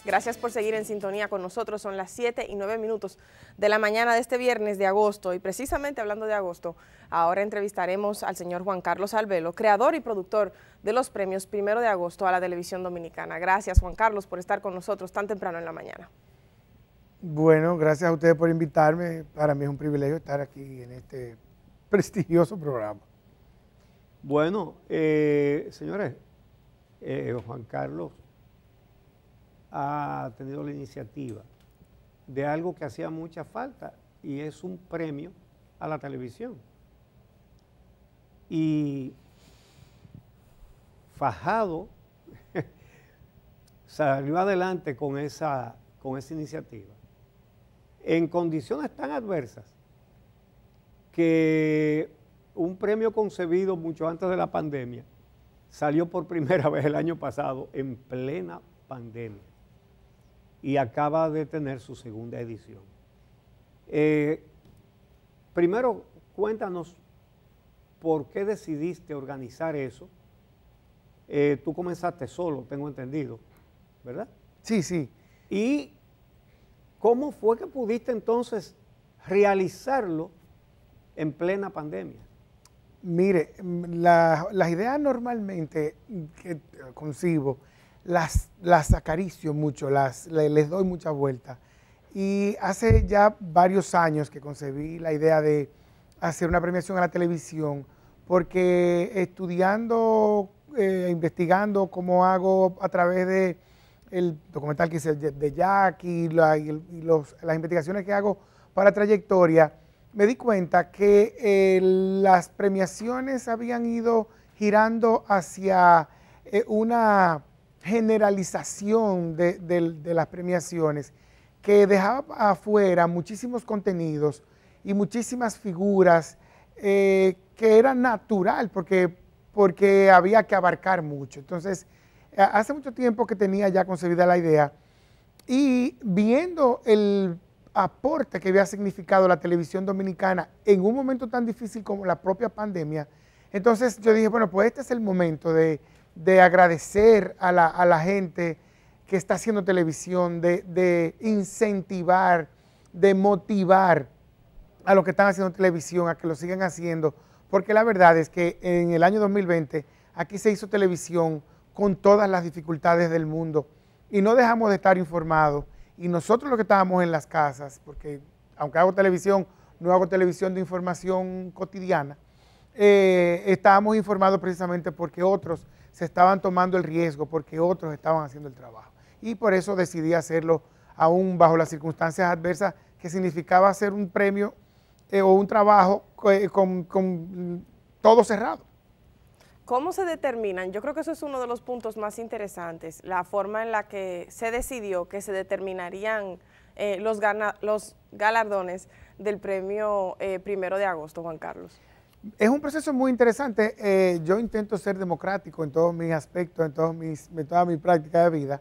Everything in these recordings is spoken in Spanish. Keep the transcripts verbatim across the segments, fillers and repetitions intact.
Gracias por seguir en sintonía con nosotros. Son las siete y nueve minutos de la mañana de este viernes de agosto. Y precisamente hablando de agosto, ahora entrevistaremos al señor Juan Carlos Albelo, creador y productor de los premios Primero de Agosto a la Televisión Dominicana. Gracias, Juan Carlos, por estar con nosotros tan temprano en la mañana. Bueno, gracias a ustedes por invitarme. Para mí es un privilegio estar aquí en este prestigioso programa. Bueno, eh, señores, eh, Juan Carlos ha tenido la iniciativa de algo que hacía mucha falta y es un premio a la televisión. Y fajado salió adelante con esa, con esa iniciativa en condiciones tan adversas que un premio concebido mucho antes de la pandemia salió por primera vez el año pasado en plena pandemia y acaba de tener su segunda edición. Eh, primero, cuéntanos por qué decidiste organizar eso. Eh, tú comenzaste solo, tengo entendido, ¿verdad? Sí, sí. ¿Y cómo fue que pudiste entonces realizarlo en plena pandemia? Mire, la, las ideas normalmente que concibo, las, las acaricio mucho, las, les, les doy mucha vuelta. Y hace ya varios años que concebí la idea de hacer una premiación a la televisión, porque estudiando, eh, investigando cómo hago a través de el documental que hice de Jack y, la, y, el, y los, las investigaciones que hago para Trayectoria, me di cuenta que eh, las premiaciones habían ido girando hacia eh, una generalización de, de, de las premiaciones que dejaba afuera muchísimos contenidos y muchísimas figuras eh, que era natural porque, porque había que abarcar mucho. Entonces, hace mucho tiempo que tenía ya concebida la idea y viendo el aporte que había significado la televisión dominicana en un momento tan difícil como la propia pandemia, entonces yo dije, bueno, pues este es el momento de, de agradecer a la, a la gente que está haciendo televisión, de, de incentivar, de motivar a los que están haciendo televisión a que lo sigan haciendo, porque la verdad es que en el año dos mil veinte aquí se hizo televisión con todas las dificultades del mundo y no dejamos de estar informados. Y nosotros los que estábamos en las casas, porque aunque hago televisión, no hago televisión de información cotidiana, eh, estábamos informados precisamente porque otros se estaban tomando el riesgo, porque otros estaban haciendo el trabajo. Y por eso decidí hacerlo aún bajo las circunstancias adversas, que significaba hacer un premio eh, o un trabajo eh, con, con todo cerrado. ¿Cómo se determinan? Yo creo que eso es uno de los puntos más interesantes, la forma en la que se decidió que se determinarían eh, los, gana, los galardones del premio eh, Primero de Agosto, Juan Carlos. Es un proceso muy interesante. Eh, yo intento ser democrático en todos mis aspectos, en, todos mis, en toda mi práctica de vida.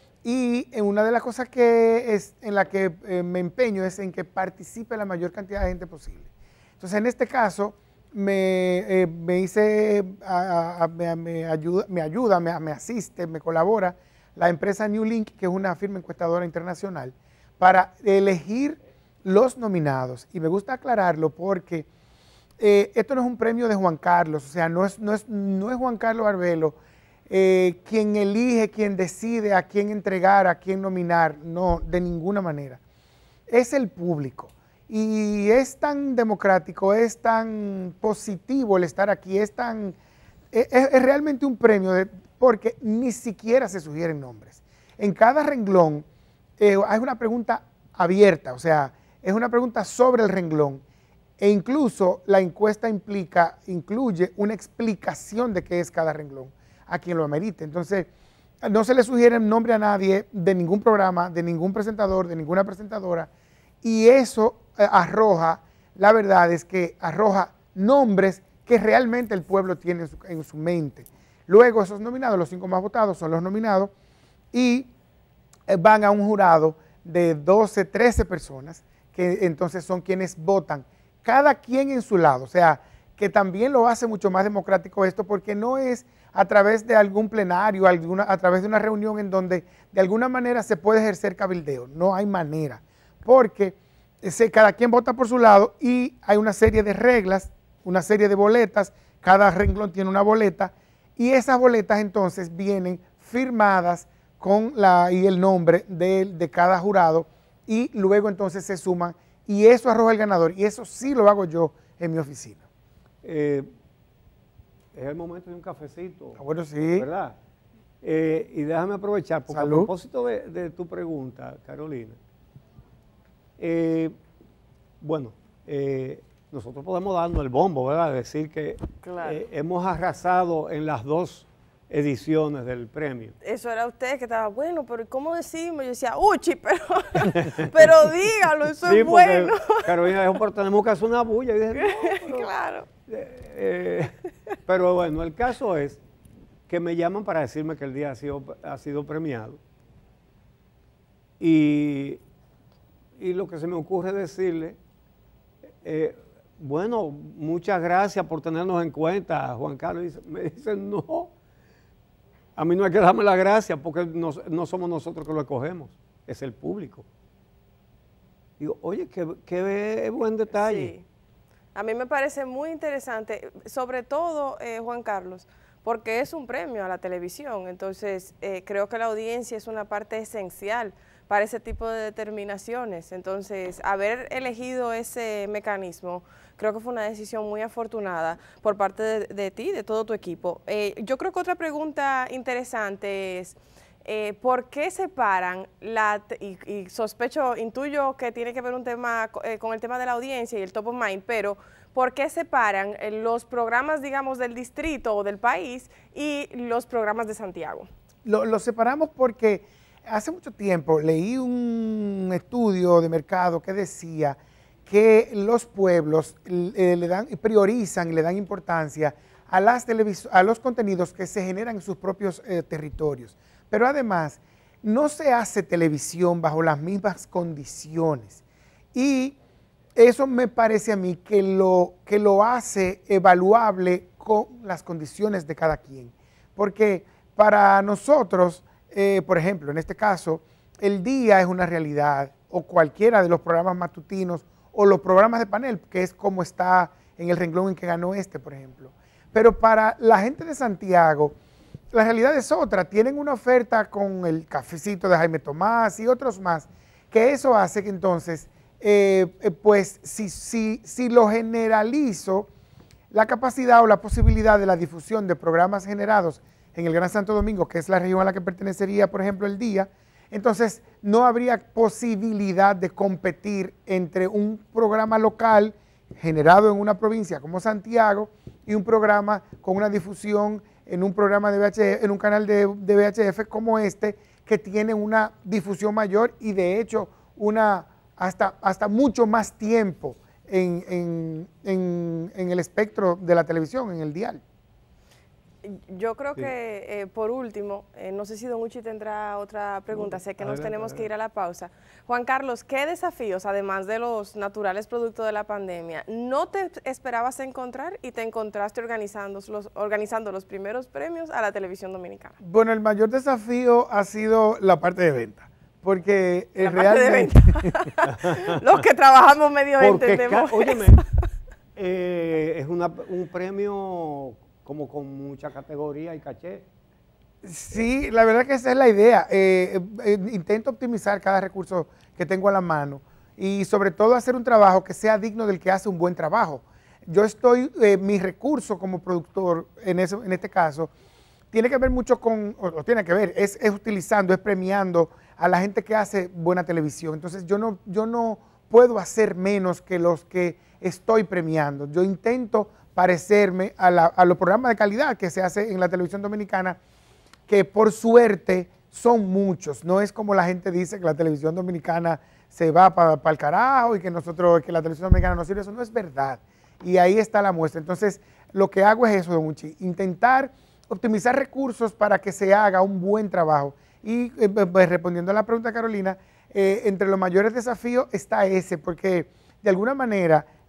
Y en una de las cosas que es, en la que eh, me empeño es en que participe la mayor cantidad de gente posible. Entonces, en este caso, Me, eh, me hice, a, a, me, me ayuda, me, ayuda me, me asiste, me colabora la empresa New Link, que es una firma encuestadora internacional, para elegir los nominados. Y me gusta aclararlo porque eh, esto no es un premio de Juan Carlos, o sea, no es, no es, no es Juan Carlos Albelo eh, quien elige, quien decide a quién entregar, a quién nominar, no, de ninguna manera. Es el público. Y es tan democrático, es tan positivo el estar aquí, es tan es, es realmente un premio de, porque ni siquiera se sugieren nombres. En cada renglón eh, hay una pregunta abierta, o sea, es una pregunta sobre el renglón e incluso la encuesta implica, incluye una explicación de qué es cada renglón a quien lo amerite. Entonces, no se le sugiere nombre a nadie de ningún programa, de ningún presentador, de ninguna presentadora, y eso arroja, la verdad es que arroja nombres que realmente el pueblo tiene en su, en su mente. Luego esos nominados, los cinco más votados son los nominados y van a un jurado de doce, trece personas que entonces son quienes votan, cada quien en su lado. O sea, que también lo hace mucho más democrático esto, porque no es a través de algún plenario, alguna, a través de una reunión en donde de alguna manera se puede ejercer cabildeo. No hay manera, porque ese, cada quien vota por su lado y hay una serie de reglas, una serie de boletas, cada renglón tiene una boleta, y esas boletas entonces vienen firmadas con la y el nombre de, de cada jurado, y luego entonces se suman, y eso arroja el ganador, y eso sí lo hago yo en mi oficina. Eh, es el momento de un cafecito. Ah, bueno, sí. ¿Verdad? Eh, y déjame aprovechar, porque Salud. a propósito de, de tu pregunta, Carolina, eh, bueno, eh, nosotros podemos darnos el bombo, ¿verdad? Decir que Claro. eh, hemos arrasado en las dos ediciones del premio. Eso era usted que estaba, bueno, pero ¿cómo decimos? Yo decía, uchi, pero, pero dígalo, eso Sí, es porque bueno. Carolina dijo, pero tenemos que hacer una bulla. Y dije, no, pero, Claro. eh, eh, pero bueno, el caso es que me llaman para decirme que el día ha sido, ha sido premiado. Y, y lo que se me ocurre decirle, eh, bueno, muchas gracias por tenernos en cuenta, Juan Carlos. Dice, me dice, no, a mí no hay que darme la gracia porque no, no somos nosotros que lo escogemos, es el público. Digo, oye, qué, qué buen detalle. Sí. A mí me parece muy interesante, sobre todo, eh, Juan Carlos, porque es un premio a la televisión, entonces eh, creo que la audiencia es una parte esencial para ese tipo de determinaciones. Entonces, haber elegido ese mecanismo, creo que fue una decisión muy afortunada por parte de, de ti, de todo tu equipo. Eh, yo creo que otra pregunta interesante es, eh, ¿por qué separan, la, y, y sospecho, intuyo que tiene que ver un tema eh, con el tema de la audiencia y el top of mind, pero ¿por qué separan eh, los programas, digamos, del distrito o del país y los programas de Santiago? Lo, lo separamos porque hace mucho tiempo leí un estudio de mercado que decía que los pueblos eh, le dan, priorizan y le dan importancia a, las a los contenidos que se generan en sus propios eh, territorios. Pero además, no se hace televisión bajo las mismas condiciones. Y eso me parece a mí que lo, que lo hace evaluable con las condiciones de cada quien. Porque para nosotros, Eh, por ejemplo, en este caso, el día es una realidad, o cualquiera de los programas matutinos, o los programas de panel, que es como está en el renglón en que ganó este, por ejemplo. Pero para la gente de Santiago, la realidad es otra. Tienen una oferta con el cafecito de Jaime Tomás y otros más, que eso hace que entonces, eh, eh, pues, si, si, si lo generalizo, la capacidad o la posibilidad de la difusión de programas generados en el Gran Santo Domingo, que es la región a la que pertenecería, por ejemplo, el día, entonces no habría posibilidad de competir entre un programa local generado en una provincia como Santiago y un programa con una difusión en un programa de V H F, en un canal de, de V H F como este, que tiene una difusión mayor y de hecho una hasta, hasta mucho más tiempo en, en, en, en el espectro de la televisión, en el dial. Yo creo Sí. que, eh, por último, eh, no sé si Don Uchi tendrá otra pregunta, No, sé que nos adelante, tenemos que ir adelante. a la pausa. Juan Carlos, ¿qué desafíos, además de los naturales producto de la pandemia, no te esperabas encontrar y te encontraste organizando los, organizando los primeros premios a la televisión dominicana? Bueno, el mayor desafío ha sido la parte de venta, porque eh, La parte de realmente... venta. Los que trabajamos medio Porque, entendemos. ca- óyeme, eh, es una- un premio como con mucha categoría y caché. Sí, la verdad que esa es la idea. Eh, eh, intento optimizar cada recurso que tengo a la mano y sobre todo hacer un trabajo que sea digno del que hace un buen trabajo. Yo estoy, eh, mi recurso como productor, en, eso, en este caso, tiene que ver mucho con, o, o tiene que ver, es, es utilizando, es premiando a la gente que hace buena televisión. Entonces yo no, yo no puedo hacer menos que los que estoy premiando. Yo intento parecerme a, la, a los programas de calidad que se hace en la televisión dominicana, que por suerte son muchos. No es como la gente dice que la televisión dominicana se va para pa el carajo y que nosotros, que la televisión dominicana no sirve. Eso no es verdad. Y ahí está la muestra. Entonces, lo que hago es eso, Don Uchi, intentar optimizar recursos para que se haga un buen trabajo. Y eh, pues, respondiendo a la pregunta de Carolina, eh, entre los mayores desafíos está ese, porque de alguna manera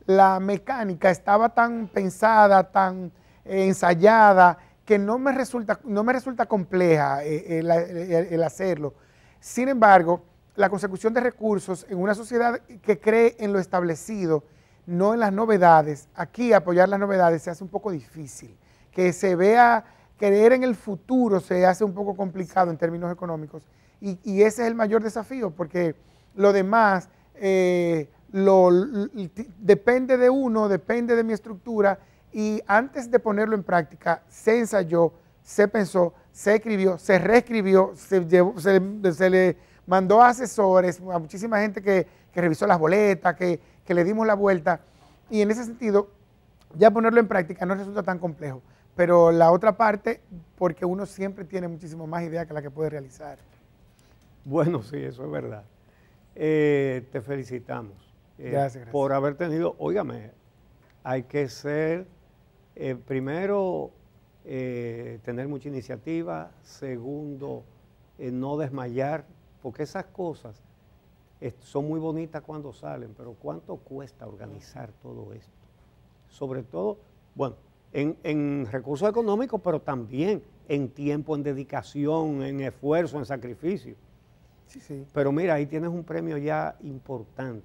la mecánica estaba tan pensada, tan eh, ensayada, que no me resulta, no me resulta compleja eh, el, el, el hacerlo. Sin embargo, la consecución de recursos en una sociedad que cree en lo establecido, no en las novedades, aquí apoyar las novedades se hace un poco difícil. Que se vea, creer en el futuro se hace un poco complicado en términos económicos y, y ese es el mayor desafío, porque lo demás eh, lo, lo, depende de uno, depende de mi estructura, y antes de ponerlo en práctica se ensayó, se pensó, se escribió, se reescribió, se, llevó, se, se le mandó a asesores, a muchísima gente que, que revisó las boletas, que, que le dimos la vuelta, y en ese sentido ya ponerlo en práctica no resulta tan complejo, pero la otra parte, porque uno siempre tiene muchísimo más ideas que la que puede realizar. Bueno, sí, eso es verdad. Eh, te felicitamos eh, gracias, gracias. por haber tenido, óigame, hay que ser, eh, primero, eh, tener mucha iniciativa, segundo, eh, no desmayar, porque esas cosas eh, son muy bonitas cuando salen, pero ¿cuánto cuesta organizar todo esto? Sobre todo, bueno, en, en recursos económicos, pero también en tiempo, en dedicación, en esfuerzo, en sacrificio. Sí, sí. Pero mira, ahí tienes un premio ya importante.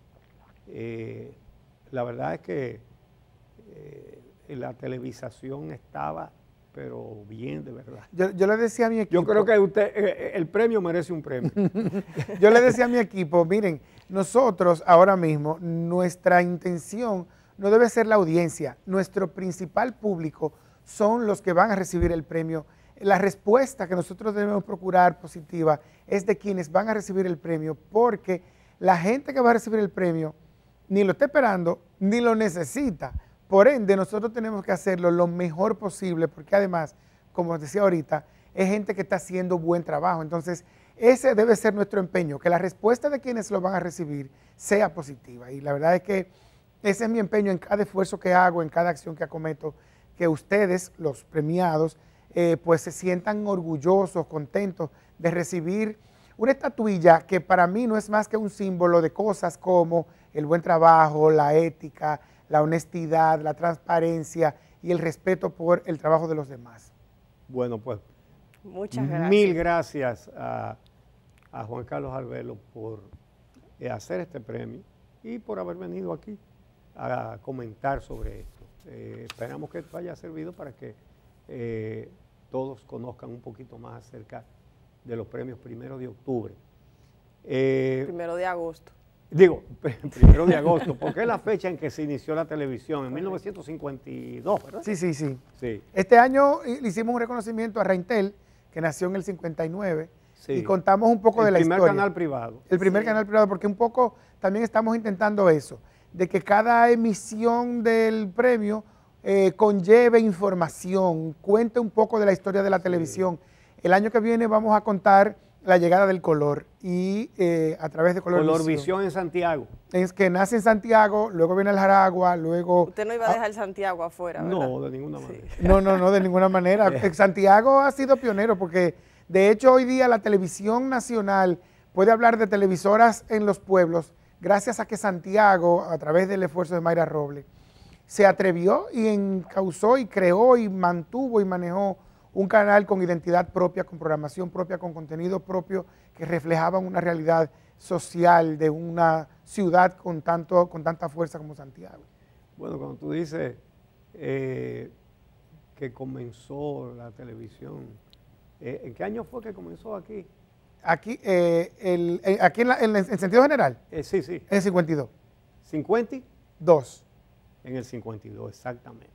Eh, la verdad es que eh, la televisación estaba, pero bien, de verdad. Yo, yo le decía a mi equipo... Yo creo que usted, eh, el premio merece un premio. Yo le decía a mi equipo, miren, nosotros ahora mismo, nuestra intención no debe ser la audiencia, nuestro principal público son los que van a recibir el premio. La respuesta que nosotros debemos procurar positiva es de quienes van a recibir el premio, porque la gente que va a recibir el premio ni lo está esperando, ni lo necesita. Por ende, nosotros tenemos que hacerlo lo mejor posible, porque además, como decía ahorita, es gente que está haciendo buen trabajo. Entonces, ese debe ser nuestro empeño, que la respuesta de quienes lo van a recibir sea positiva. Y la verdad es que ese es mi empeño en cada esfuerzo que hago, en cada acción que acometo, que ustedes, los premiados, eh, pues se sientan orgullosos, contentos de recibir una estatuilla que para mí no es más que un símbolo de cosas como el buen trabajo, la ética, la honestidad, la transparencia y el respeto por el trabajo de los demás. Bueno, pues muchas gracias. Mil gracias a, a Juan Carlos Albelo por eh, hacer este premio y por haber venido aquí a comentar sobre esto. Eh, esperamos que esto haya servido para que eh, todos conozcan un poquito más acerca de los premios primero de octubre. Eh, primero de agosto. Digo, primero de agosto, porque es la fecha en que se inició la televisión, en mil novecientos cincuenta y dos, ¿verdad? Sí, sí, sí. sí. Este año le hicimos un reconocimiento a Reintel, que nació en el cincuenta y nueve, sí. y contamos un poco el de la historia. El primer canal privado. El primer sí. canal privado, porque un poco también estamos intentando eso, de que cada emisión del premio eh, conlleve información, cuente un poco de la historia de la sí. televisión. El año que viene vamos a contar la llegada del color y eh, a través de Color, Color Visión. Visión en Santiago. Es que nace en Santiago, luego viene el Jaragua, luego... Usted no iba a dejar Santiago afuera, ¿verdad? No, de ninguna manera. Sí. No, no, no, de ninguna manera. Santiago ha sido pionero porque de hecho hoy día la televisión nacional puede hablar de televisoras en los pueblos gracias a que Santiago, a través del esfuerzo de Mayra Robles, se atrevió y encauzó y creó y mantuvo y manejó un canal con identidad propia, con programación propia, con contenido propio, que reflejaban una realidad social de una ciudad con, tanto, con tanta fuerza como Santiago. Bueno, cuando tú dices eh, que comenzó la televisión, eh, ¿en qué año fue que comenzó aquí? Aquí, eh, el, eh, aquí en, la, en, en sentido general. Eh, sí, sí. En el cincuenta y dos. ¿cincuenta? Dos. En el cincuenta y dos, exactamente.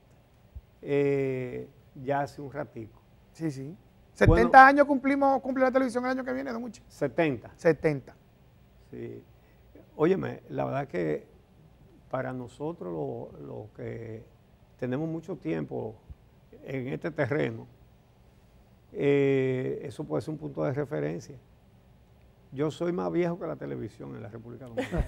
Eh, ya hace un ratico. Sí, sí. setenta bueno, años cumplimos, cumple la televisión el año que viene, ¿no mucho? setenta. setenta. Sí. Óyeme, la verdad que para nosotros los lo que tenemos mucho tiempo en este terreno, eh, eso puede ser un punto de referencia. Yo soy más viejo que la televisión en la República Dominicana.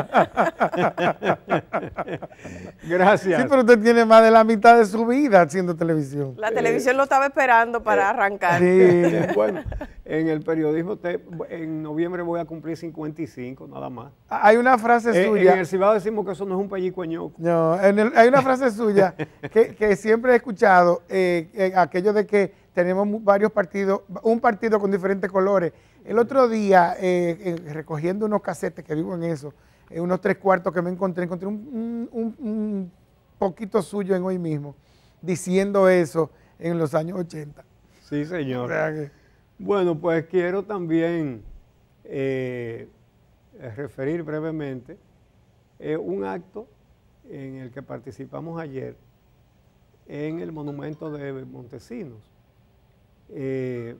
Gracias. Sí, pero usted tiene más de la mitad de su vida haciendo televisión. La televisión eh, lo estaba esperando para eh, arrancar. Sí. Bueno, en el periodismo, te, en noviembre voy a cumplir cincuenta y cinco, nada más. Hay una frase eh, suya. En el Cibao decimos que eso no es un pellico añoco. No, en el, hay una frase suya que, que siempre he escuchado, eh, eh, aquello de que tenemos varios partidos, un partido con diferentes colores. El otro día, eh, eh, recogiendo unos casetes, que vivo en eso, eh, unos tres cuartos que me encontré, encontré un, un, un poquito suyo en Hoy Mismo, diciendo eso en los años ochenta. Sí, señor. O sea que, bueno, pues quiero también eh, referir brevemente eh, un acto en el que participamos ayer en el monumento de Montesinos. Eh,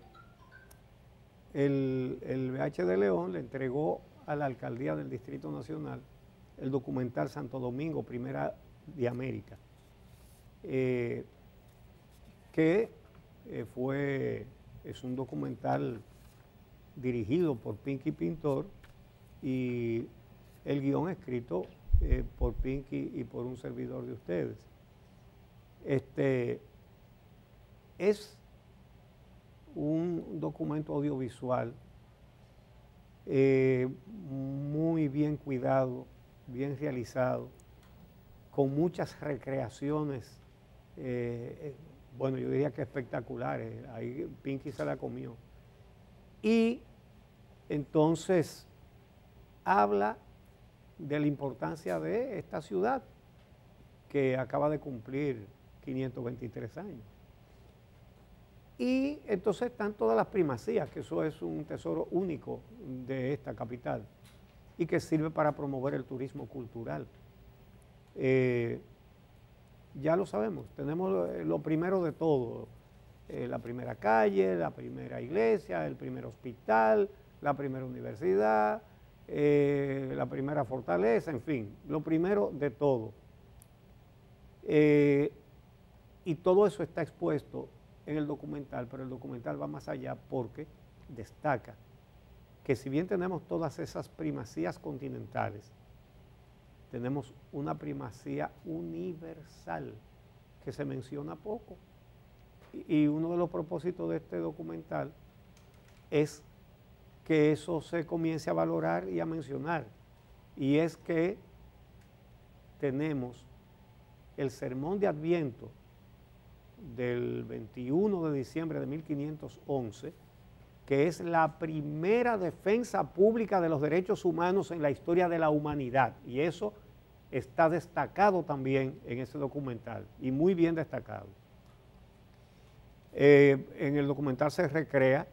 el, el B H de León le entregó a la alcaldía del Distrito Nacional el documental Santo Domingo, Primera de América, eh, que eh, fue, es un documental dirigido por Pinky Pintor y el guión escrito eh, por Pinky y por un servidor de ustedes. Este, es un documento audiovisual eh, muy bien cuidado, bien realizado, con muchas recreaciones, eh, bueno, yo diría que espectaculares, ahí Pinky se la comió. Y entonces habla de la importancia de esta ciudad que acaba de cumplir quinientos veintitrés años. Y entonces están todas las primacías, que eso es un tesoro único de esta capital y que sirve para promover el turismo cultural. Eh, ya lo sabemos, tenemos lo, lo primero de todo, eh, la primera calle, la primera iglesia, el primer hospital, la primera universidad, eh, la primera fortaleza, en fin, lo primero de todo. Eh, y todo eso está expuesto en el documental, pero el documental va más allá porque destaca que si bien tenemos todas esas primacías continentales, tenemos una primacía universal que se menciona poco. Y uno de los propósitos de este documental es que eso se comience a valorar y a mencionar. Y es que tenemos el sermón de Adviento del veintiuno de diciembre de mil quinientos once, que es la primera defensa pública de los derechos humanos en la historia de la humanidad. Y eso está destacado también en ese documental, y muy bien destacado. Eh, en el documental se recrea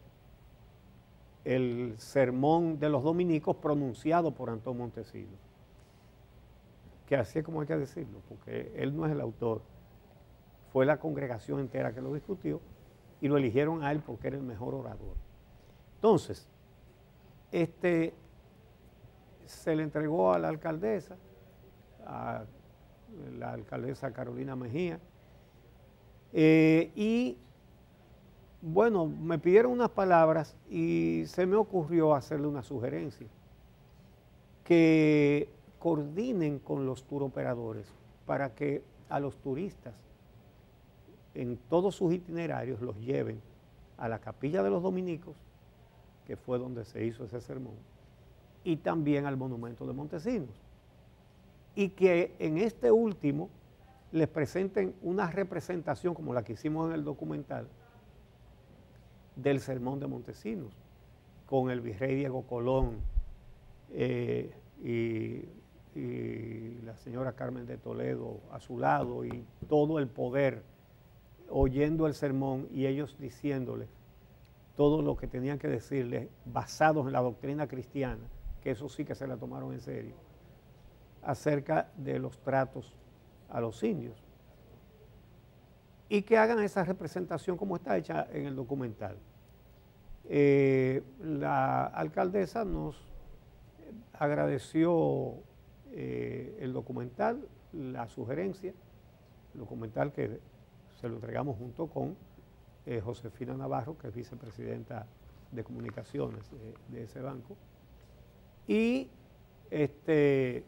el sermón de los dominicos pronunciado por Antón Montesinos, que así es como hay que decirlo, porque él no es el autor, fue la congregación entera que lo discutió y lo eligieron a él porque era el mejor orador. Entonces, este, se le entregó a la alcaldesa, a la alcaldesa Carolina Mejía, eh, y bueno, me pidieron unas palabras y se me ocurrió hacerle una sugerencia, que coordinen con los turoperadores para que a los turistas en todos sus itinerarios los lleven a la Capilla de los Dominicos, que fue donde se hizo ese sermón, y también al monumento de Montesinos, y que en este último les presenten una representación como la que hicimos en el documental del sermón de Montesinos, con el virrey Diego Colón eh, y, y la señora Carmen de Toledo a su lado y todo el poder oyendo el sermón y ellos diciéndole todo lo que tenían que decirle basados en la doctrina cristiana, que eso sí que se la tomaron en serio, acerca de los tratos a los indios. Y que hagan esa representación como está hecha en el documental. Eh, la alcaldesa nos agradeció eh, el documental, la sugerencia, el documental que se lo entregamos junto con eh, Josefina Navarro, que es vicepresidenta de comunicaciones de, de ese banco. Y, este,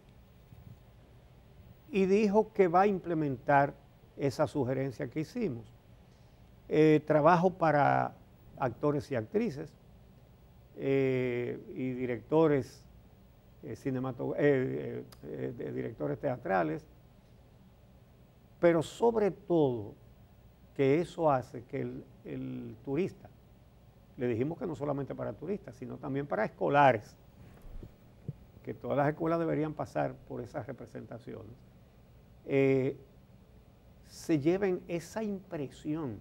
y dijo que va a implementar esa sugerencia que hicimos. Eh, trabajo para actores y actrices eh, y directores, eh, cinemato- eh, eh, eh, directores teatrales, pero sobre todo que eso hace que el, el turista, le dijimos que no solamente para turistas, sino también para escolares, que todas las escuelas deberían pasar por esas representaciones, eh, se lleven esa impresión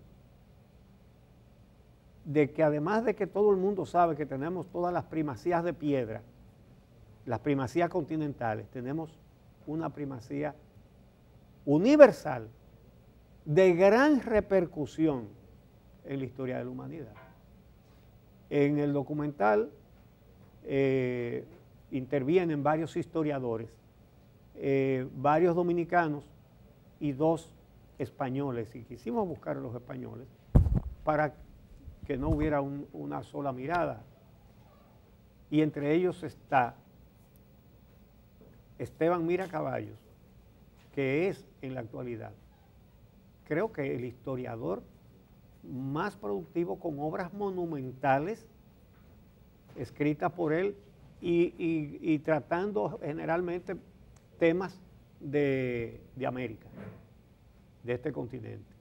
de que además de que todo el mundo sabe que tenemos todas las primacías de piedra, las primacías continentales, tenemos una primacía universal de gran repercusión en la historia de la humanidad. En el documental eh, intervienen varios historiadores, eh, varios dominicanos y dos españoles, y quisimos buscar a los españoles para que no hubiera un, una sola mirada. Y entre ellos está Esteban Mira Caballos, que es en la actualidad, creo que el historiador más productivo con obras monumentales escritas por él y, y, y tratando generalmente temas de, de América, de este continente.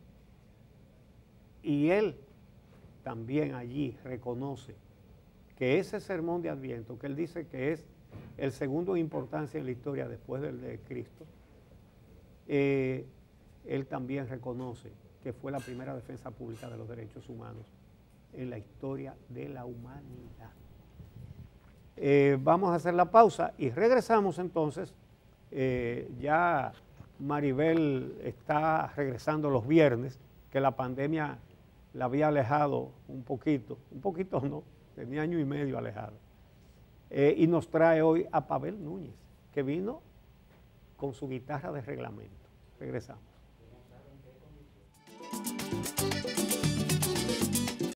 Y él también allí reconoce que ese sermón de Adviento, que él dice que es el segundo en importancia en la historia después del de Cristo, eh, él también reconoce que fue la primera defensa pública de los derechos humanos en la historia de la humanidad. Eh, vamos a hacer la pausa y regresamos entonces. Eh, ya Maribel está regresando los viernes, que la pandemia la había alejado un poquito, un poquito no, tenía año y medio alejado. Eh, y nos trae hoy a Pavel Núñez, que vino con su guitarra de reglamento. Regresamos.